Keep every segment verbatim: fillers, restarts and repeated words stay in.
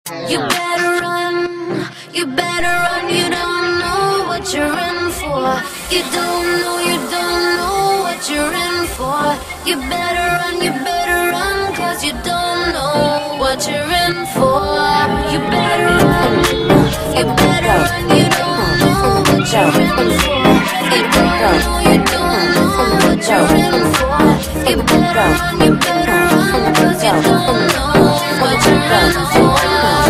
You better run, you better run, you don't know what you're in for. You don't know, you don't know what you're in for. You better run, you better run, cause you don't know what you're in for. You better run, you better run, you don't know what you're in for. You don't know, you don't know what you're in for. You better run, you better run, cause you don't know what you're in for.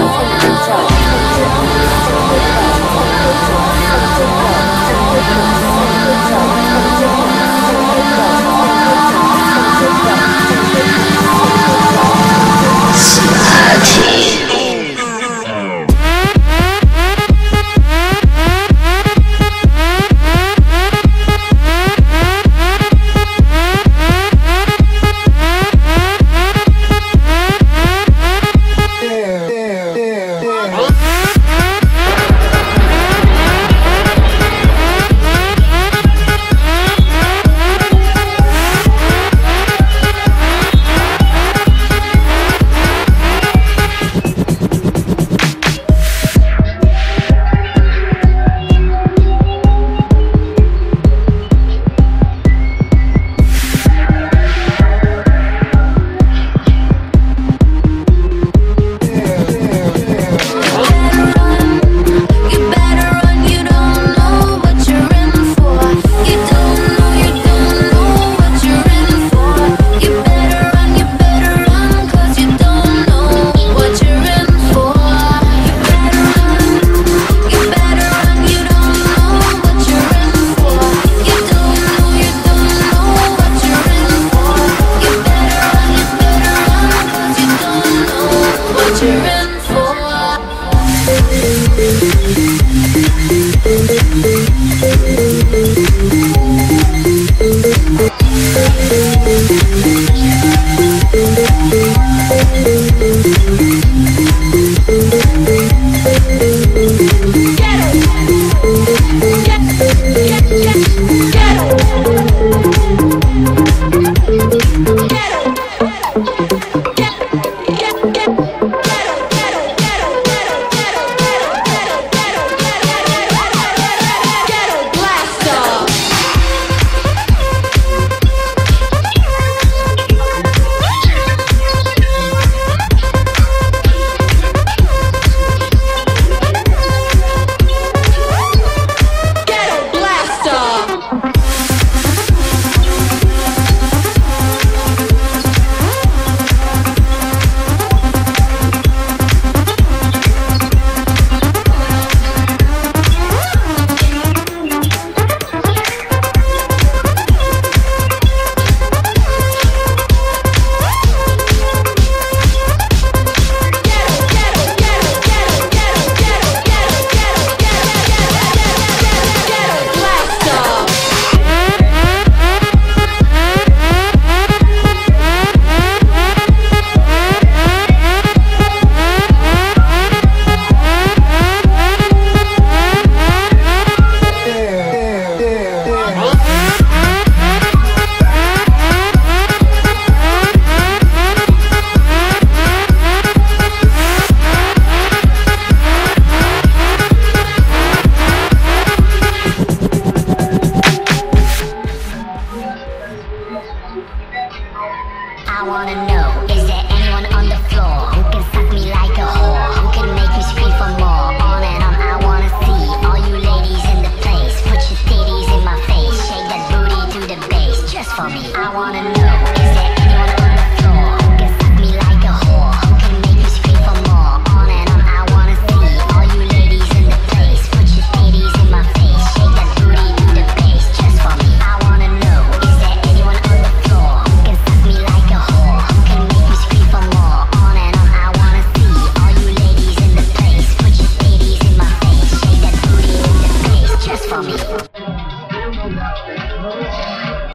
I wanna know, is there anyone on the floor who can suck me like a whore, who can make me scream for more? On and on, I wanna see all you ladies in the place. Put your titties in my face, shake that booty to the bass, just for me. I wanna know, is there